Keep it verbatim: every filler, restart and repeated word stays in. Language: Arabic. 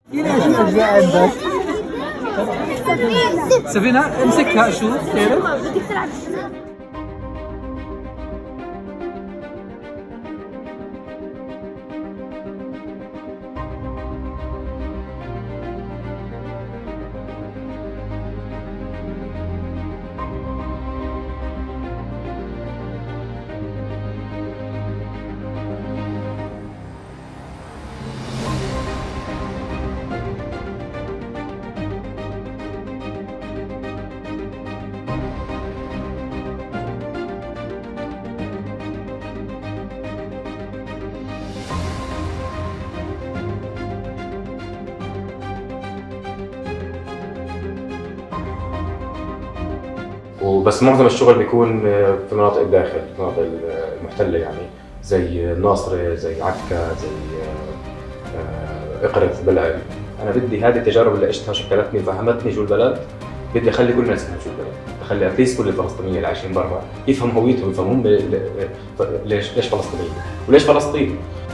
سفينة امسكها اشوف تعرف. وبس معظم الشغل بيكون في مناطق الداخل، في المناطق المحتلة يعني زي الناصرة، زي عكا، زي إقرة بلعب. أنا بدي هذه التجارب اللي عشتها شكلتني وفهمتني شو البلد، بدي أخلي كل الناس يفهموا شو البلد، أخلي أتليست كل الفلسطينيين اللي عايشين برا يفهموا هويتهم، يفهموا هم ليش ليش فلسطينيين وليش فلسطين.